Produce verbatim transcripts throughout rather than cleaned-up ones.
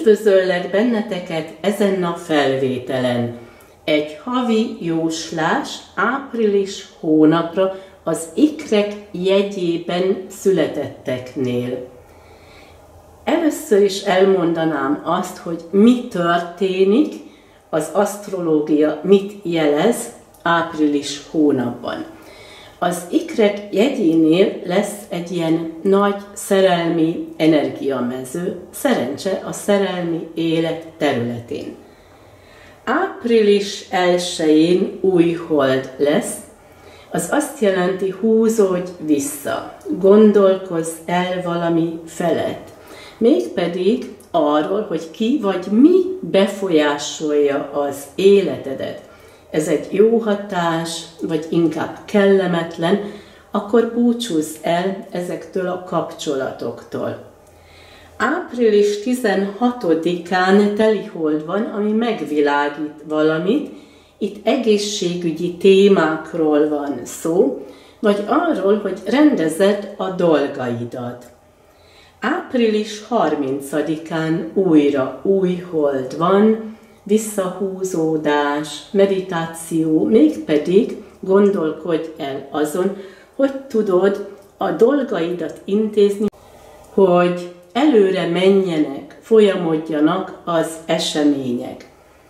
Üdvözöllek benneteket ezen a felvételen. Egy havi jóslás április hónapra az ikrek jegyében születetteknél. Először is elmondanám azt, hogy mi történik, az asztrológia mit jelez április hónapban. Az ikrek jegyénél lesz egy ilyen nagy szerelmi energiamező, szerencse a szerelmi élet területén. Április elsején új hold lesz, az azt jelenti, húzódj vissza, gondolkozz el valami felett. Mégpedig arról, hogy ki vagy mi befolyásolja az életedet. Ez egy jó hatás, vagy inkább kellemetlen, akkor búcsúzz el ezektől a kapcsolatoktól. április tizenhatodikán telihold van, ami megvilágít valamit. Itt egészségügyi témákról van szó, vagy arról, hogy rendezed a dolgaidat. április harmincadikán újra új hold van, visszahúzódás, meditáció, mégpedig gondolkodj el azon, hogy tudod a dolgaidat intézni, hogy előre menjenek, folyamodjanak az események.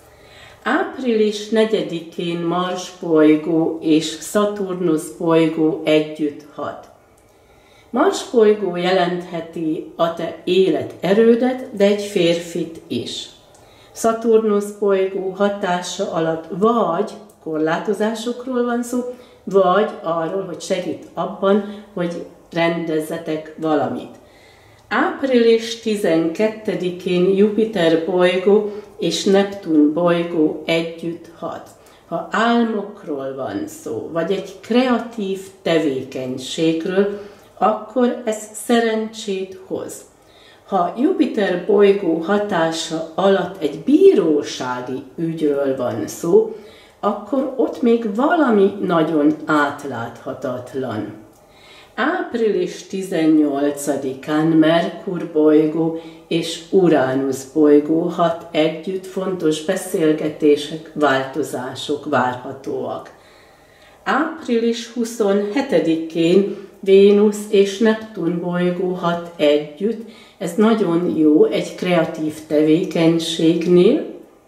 április negyedikén Mars bolygó és Szaturnusz bolygó együtt hat. Mars bolygó jelentheti a te életerődet, de egy férfit is. Szaturnusz bolygó hatása alatt vagy korlátozásokról van szó, vagy arról, hogy segít abban, hogy rendezzetek valamit. április tizenkettedikén Jupiter bolygó és Neptun bolygó együtt hat. Ha álmokról van szó, vagy egy kreatív tevékenységről, akkor ez szerencsét hoz. Ha Jupiter bolygó hatása alatt egy bírósági ügyről van szó, akkor ott még valami nagyon átláthatatlan. április tizennyolcadikán Merkur bolygó és Uránusz bolygó hat együtt, fontos beszélgetések, változások várhatóak. április huszonhetedikén Vénusz és Neptun bolygó hat együtt, ez nagyon jó egy kreatív tevékenységnél.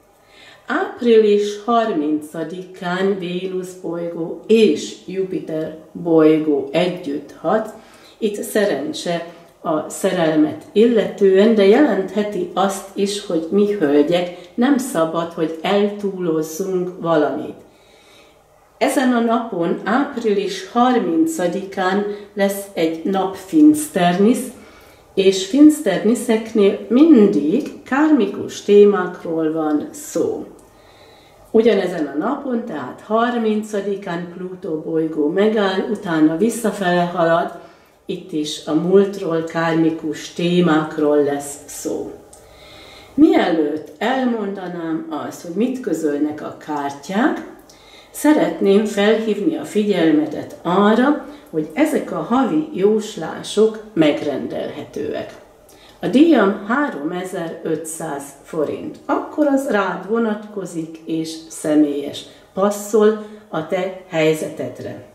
április harmincadikán Vénusz bolygó és Jupiter bolygó együtt hat, itt szerencse a szerelmet illetően, de jelentheti azt is, hogy mi hölgyek nem szabad, hogy eltúlozzunk valamit. Ezen a napon, április harmincadikán lesz egy napfinsternisz, és finsterniszeknél mindig kármikus témákról van szó. Ugyanezen a napon, tehát harmincadikán Plutó bolygó megáll, utána visszafele halad, itt is a múltról, kármikus témákról lesz szó. Mielőtt elmondanám azt, hogy mit közölnek a kártyák, szeretném felhívni a figyelmedet arra, hogy ezek a havi jóslások megrendelhetőek. A díjam háromezer-ötszáz forint, akkor az rád vonatkozik és személyes, passzol a te helyzetedre.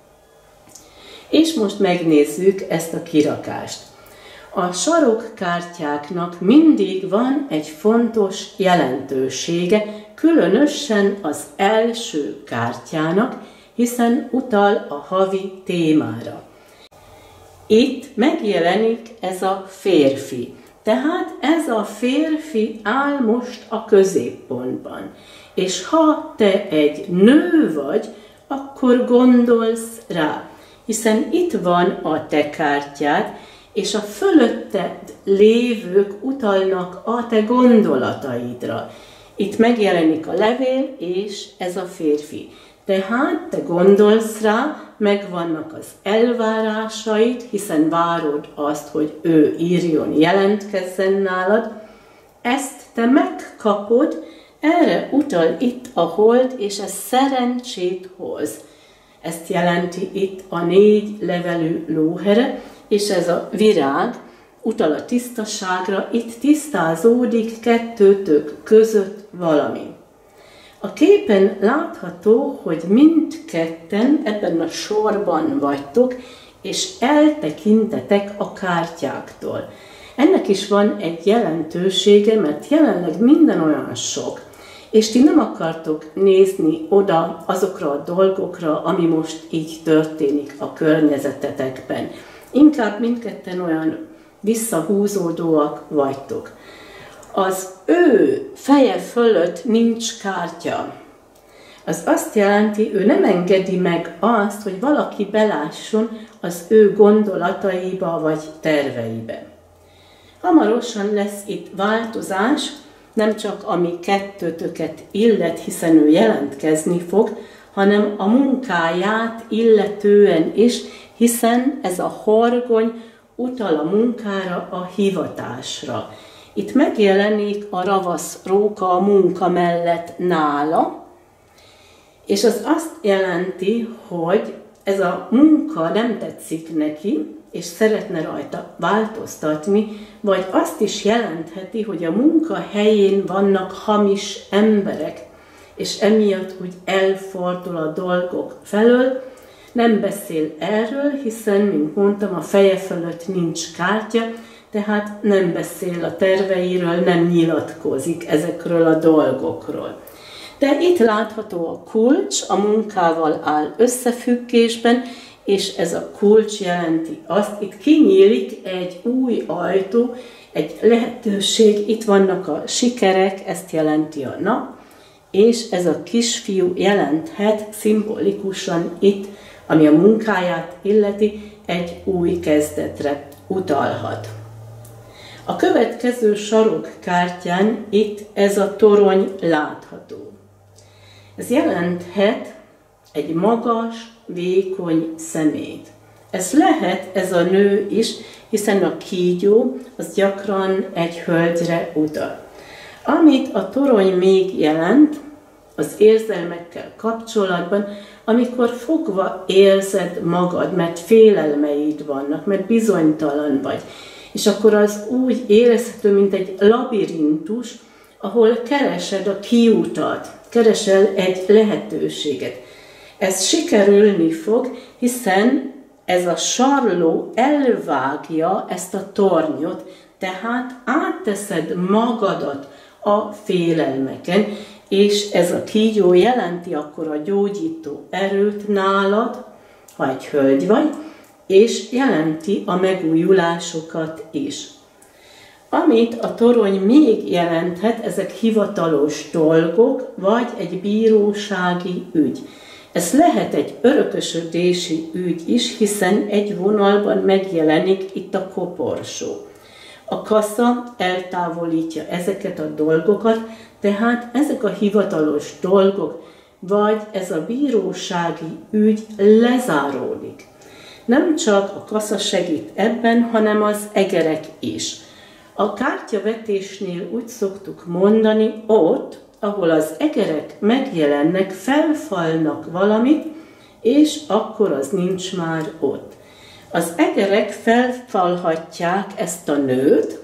És most megnézzük ezt a kirakást. A sarokkártyáknak mindig van egy fontos jelentősége, különösen az első kártyának, hiszen utal a havi témára. Itt megjelenik ez a férfi, tehát ez a férfi áll most a középpontban. És ha te egy nő vagy, akkor gondolsz rá, hiszen itt van a te kártyád, és a fölötted lévők utalnak a te gondolataidra. Itt megjelenik a levél, és ez a férfi. Tehát te gondolsz rá, megvannak az elvárásaid, hiszen várod azt, hogy ő írjon, jelentkezzen nálad. Ezt te megkapod, erre utal itt a hold, és ez szerencsét hoz. Ezt jelenti itt a négy levelű lóhere, és ez a virág utal a tisztaságra, itt tisztázódik kettőtök között valami. A képen látható, hogy mindketten ebben a sorban vagytok, és eltekintetek a kártyáktól. Ennek is van egy jelentősége, mert jelenleg minden olyan sok, és ti nem akartok nézni oda azokra a dolgokra, ami most így történik a környezetetekben. Inkább mindketten olyan visszahúzódóak vagytok. Az ő feje fölött nincs kártya. Az azt jelenti, ő nem engedi meg azt, hogy valaki belásson az ő gondolataiba vagy terveibe. Hamarosan lesz itt változás, nem csak ami kettőtöket illet, hiszen ő jelentkezni fog, hanem a munkáját illetően is, hiszen ez a horgony utal a munkára, a hivatásra. Itt megjelenik a ravasz róka a munka mellett nála, és az azt jelenti, hogy ez a munka nem tetszik neki, és szeretne rajta változtatni, vagy azt is jelentheti, hogy a munka helyén vannak hamis emberek, és emiatt úgy elfordul a dolgok felől, nem beszél erről, hiszen, mint mondtam, a feje fölött nincs kártya, tehát nem beszél a terveiről, nem nyilatkozik ezekről a dolgokról. De itt látható a kulcs, a munkával áll összefüggésben, és ez a kulcs jelenti azt, itt kinyílik egy új ajtó, egy lehetőség, itt vannak a sikerek, ezt jelenti a nap, és ez a kisfiú jelenthet szimbolikusan itt, ami a munkáját illeti, egy új kezdetre utalhat. A következő sarokkártyán itt ez a torony látható. Ez jelenthet egy magas, vékony szemét. Ez lehet ez a nő is, hiszen a kígyó az gyakran egy hölgyre utal. Amit a torony még jelent, az érzelmekkel kapcsolatban, amikor fogva érzed magad, mert félelmeid vannak, mert bizonytalan vagy. És akkor az úgy érezhető, mint egy labirintus, ahol keresed a kiutat, keresel egy lehetőséget. Ez sikerülni fog, hiszen ez a sarló elvágja ezt a tornyot, tehát átteszed magadat a félelmeken, és ez a kígyó jelenti akkor a gyógyító erőt nálad, ha egy hölgy vagy, és jelenti a megújulásokat is. Amit a torony még jelenthet, ezek hivatalos dolgok, vagy egy bírósági ügy. Ez lehet egy örökösödési ügy is, hiszen egy vonalban megjelenik itt a koporsó. A kassa eltávolítja ezeket a dolgokat, tehát ezek a hivatalos dolgok, vagy ez a bírósági ügy lezáródik. Nem csak a kassa segít ebben, hanem az egerek is. A kártyavetésnél úgy szoktuk mondani, ott, ahol az egerek megjelennek, felfalnak valamit, és akkor az nincs már ott. Az egerek felfalhatják ezt a nőt,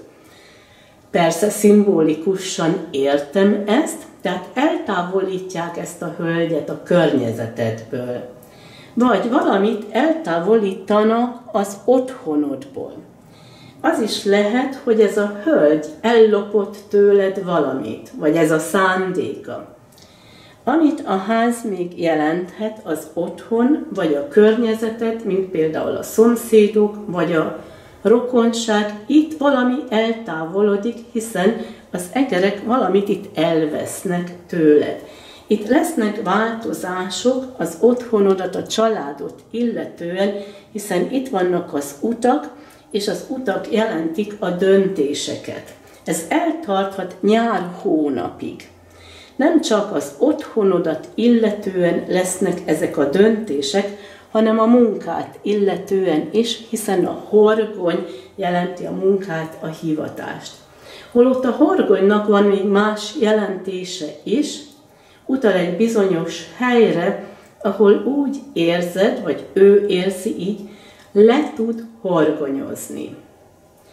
persze szimbolikusan értem ezt, tehát eltávolítják ezt a hölgyet a környezetedből. Vagy valamit eltávolítanak az otthonodból. Az is lehet, hogy ez a hölgy ellopott tőled valamit, vagy ez a szándéka. Amit a ház még jelenthet, az otthon, vagy a környezetet, mint például a szomszédok, vagy a rokonság, itt valami eltávolodik, hiszen az egerek valamit itt elvesznek tőled. Itt lesznek változások az otthonodat, a családot illetően, hiszen itt vannak az utak, és az utak jelentik a döntéseket. Ez eltarthat nyár hónapig. Nem csak az otthonodat illetően lesznek ezek a döntések, hanem a munkát illetően is, hiszen a horgony jelenti a munkát, a hivatást. Holott a horgonynak van még más jelentése is, utal egy bizonyos helyre, ahol úgy érzed, vagy ő érzi így, le tud horgonyozni.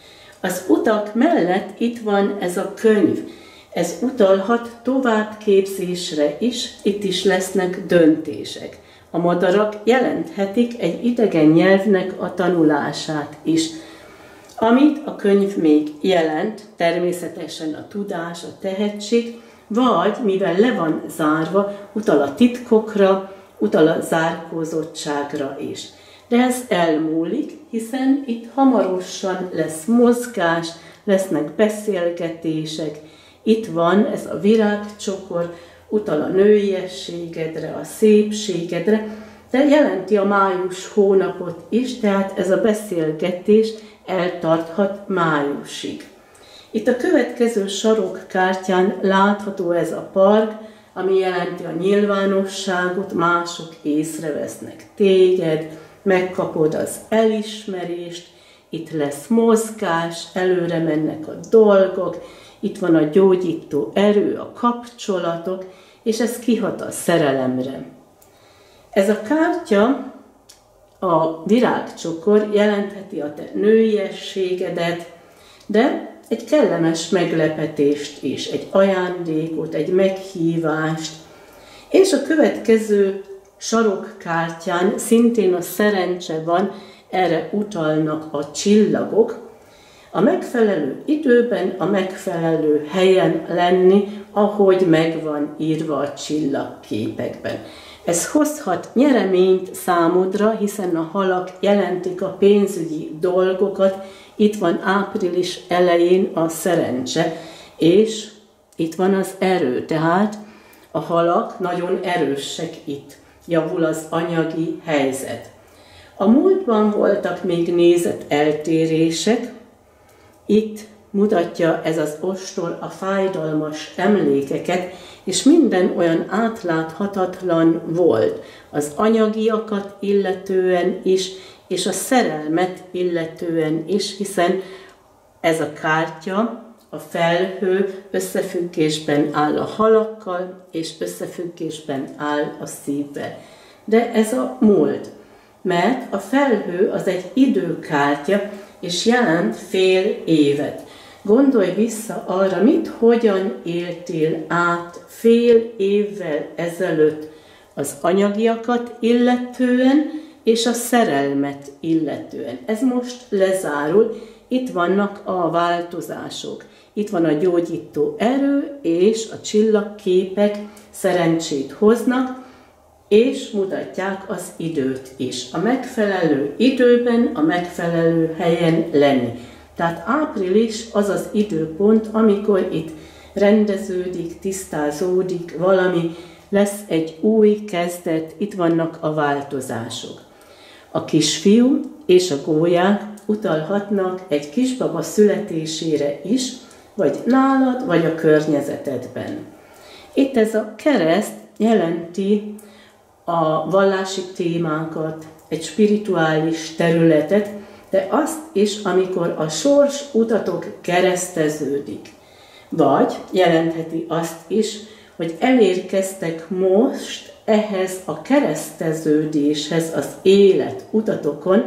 Az utak mellett itt van ez a könyv. Ez utalhat továbbképzésre is, itt is lesznek döntések. A madarak jelenthetik egy idegen nyelvnek a tanulását is. Amit a könyv még jelent, természetesen a tudás, a tehetség, vagy mivel le van zárva, utal a titkokra, utal a zárkózottságra is. De ez elmúlik, hiszen itt hamarosan lesz mozgás, lesznek beszélgetések. Itt van ez a virágcsokor, utal a nőiességedre, a szépségedre, de jelenti a május hónapot is, tehát ez a beszélgetés eltarthat májusig. Itt a következő sarokkártyán látható ez a park, ami jelenti a nyilvánosságot, mások észrevesznek téged, megkapod az elismerést, itt lesz mozgás, előre mennek a dolgok, itt van a gyógyító erő, a kapcsolatok, és ez kihat a szerelemre. Ez a kártya, a virágcsokor jelentheti a te nőiességedet, de egy kellemes meglepetést is, egy ajándékot, egy meghívást, és a következő sarokkártyán szintén a szerencse van, erre utalnak a csillagok, a megfelelő időben, a megfelelő helyen lenni, ahogy meg van írva a csillagképekben. Ez hozhat nyereményt számodra, hiszen a halak jelentik a pénzügyi dolgokat, itt van április elején a szerencse, és itt van az erő, tehát a halak nagyon erősek itt, javul az anyagi helyzet. A múltban voltak még nézeteltérések, itt mutatja ez az ostor a fájdalmas emlékeket, és minden olyan átláthatatlan volt, az anyagiakat illetően is, és a szerelmet illetően is, hiszen ez a kártya, a felhő összefüggésben áll a halakkal, és összefüggésben áll a szívvel. De ez a múlt, mert a felhő az egy időkártya, és jelent fél évet. Gondolj vissza arra, mit, hogyan éltél át fél évvel ezelőtt az anyagiakat illetően, és a szerelmet illetően. Ez most lezárul, itt vannak a változások. Itt van a gyógyító erő, és a csillagképek szerencsét hoznak, és mutatják az időt is. A megfelelő időben, a megfelelő helyen lenni. Tehát április az az időpont, amikor itt rendeződik, tisztázódik valami, lesz egy új kezdet, itt vannak a változások. A kisfiú és a gólyák utalhatnak egy kisbaba születésére is, vagy nálad, vagy a környezetedben. Itt ez a kereszt jelenti a vallási témákat, egy spirituális területet, de azt is, amikor a sors utatok kereszteződik. Vagy jelentheti azt is, hogy elérkeztek most ehhez a kereszteződéshez az élet utatokon,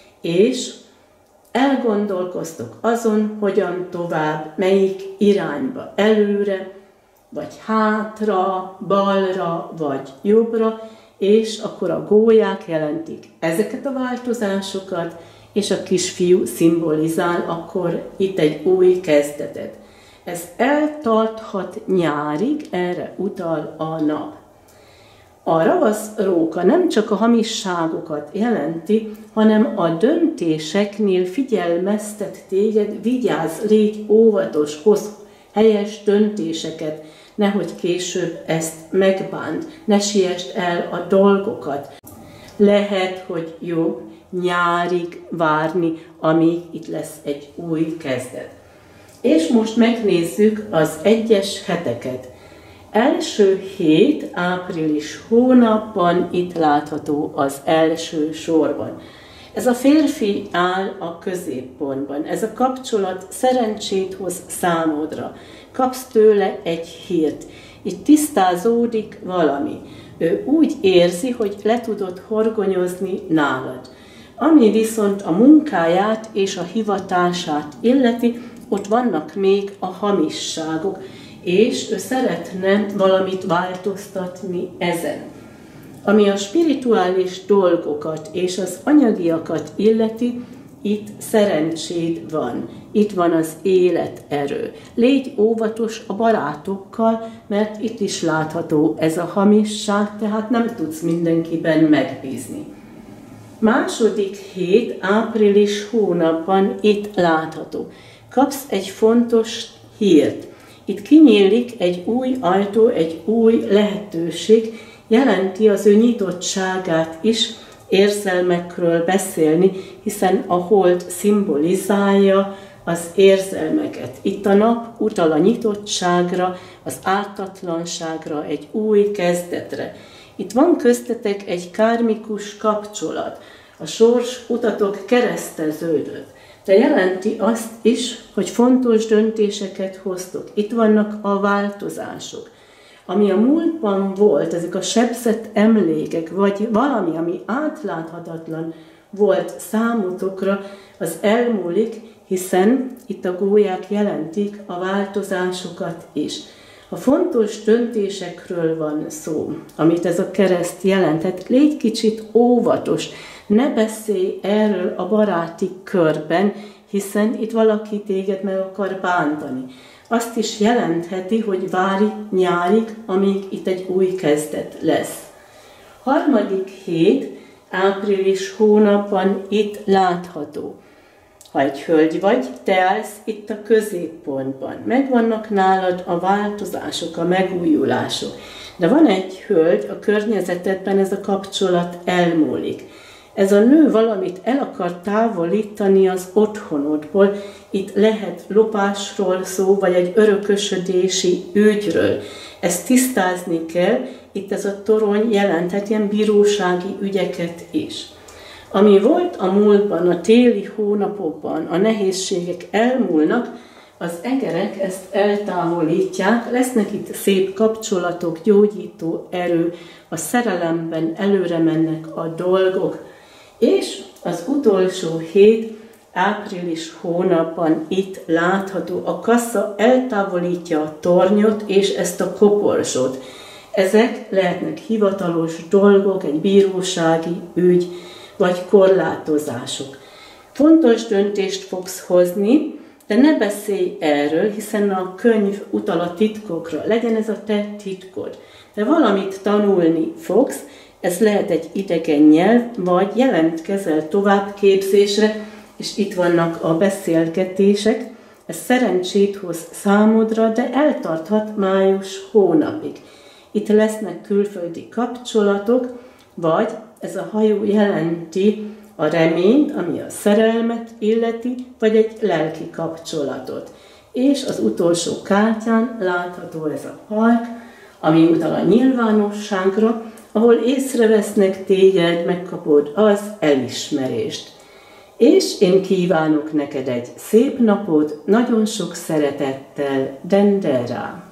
és elgondolkoztok azon, hogyan tovább, melyik irányba, előre, vagy hátra, balra, vagy jobbra, és akkor a gólyák jelentik ezeket a változásokat, és a kisfiú szimbolizál akkor itt egy új kezdetet. Ez eltarthat nyárig, erre utal a nap. A ravasz róka nem csak a hamisságokat jelenti, hanem a döntéseknél figyelmeztet téged, vigyázz, légy óvatos, hoz helyes döntéseket, nehogy később ezt megbánt, ne siessd el a dolgokat. Lehet, hogy jobb nyárig várni, amíg itt lesz egy új kezdet. És most megnézzük az egyes heteket. Első hét, április hónapban itt látható az első sorban. Ez a férfi áll a középpontban. Ez a kapcsolat szerencsét hoz számodra. Kapsz tőle egy hírt. Itt tisztázódik valami. Ő úgy érzi, hogy le tudod horgonyozni nálad. Ami viszont a munkáját és a hivatását illeti, ott vannak még a hamisságok, és ő szeretne valamit változtatni ezen. Ami a spirituális dolgokat és az anyagiakat illeti, itt szerencséd van, itt van az életerő. Légy óvatos a barátokkal, mert itt is látható ez a hamisság, tehát nem tudsz mindenkiben megbízni. Második hét, április hónapban itt látható. Kapsz egy fontos hírt. Itt kinyílik egy új ajtó, egy új lehetőség, jelenti az ő nyitottságát is érzelmekről beszélni, hiszen a hold szimbolizálja az érzelmeket. Itt a nap utal a nyitottságra, az ártatlanságra, egy új kezdetre. Itt van köztetek egy kármikus kapcsolat. A sors utatok kereszteződött. De jelenti azt is, hogy fontos döntéseket hoztok. Itt vannak a változások. Ami a múltban volt, ezek a sebzett emlékek, vagy valami, ami átláthatatlan volt számotokra, az elmúlik, hiszen itt a gólyák jelentik a változásokat is. A fontos döntésekről van szó, amit ez a kereszt jelentett. Légy kicsit óvatos, ne beszélj erről a baráti körben, hiszen itt valaki téged meg akar bántani. Azt is jelentheti, hogy várj nyárig, amíg itt egy új kezdet lesz. Harmadik hét, április hónapban itt látható. Ha egy hölgy vagy, te állsz itt a középpontban. Megvannak nálad a változások, a megújulások. De van egy hölgy, a környezetedben ez a kapcsolat elmúlik. Ez a nő valamit el akar távolítani az otthonodból, itt lehet lopásról szó, vagy egy örökösödési ügyről. Ezt tisztázni kell, itt ez a torony jelenthet ilyen bírósági ügyeket is. Ami volt a múltban, a téli hónapokban, a nehézségek elmúlnak, az egerek ezt eltávolítják, lesznek itt szép kapcsolatok, gyógyító erő, a szerelemben előre mennek a dolgok, és az utolsó hét, április hónapban itt látható, a kassa eltávolítja a tornyot és ezt a koporsót. Ezek lehetnek hivatalos dolgok, egy bírósági ügy, vagy korlátozások. Fontos döntést fogsz hozni, de ne beszélj erről, hiszen a könyv utal a titkokra. Legyen ez a te titkod. De valamit tanulni fogsz, ez lehet egy idegen nyelv, vagy jelentkezel továbbképzésre, és itt vannak a beszélgetések. Ez szerencsét hoz számodra, de eltarthat május hónapig. Itt lesznek külföldi kapcsolatok, vagy ez a hajó jelenti a reményt, ami a szerelmet illeti, vagy egy lelki kapcsolatot. És az utolsó kártyán látható ez a park, ami utal a nyilvánosságra, ahol észrevesznek téged, megkapod az elismerést. És én kívánok neked egy szép napot, nagyon sok szeretettel, Dendera!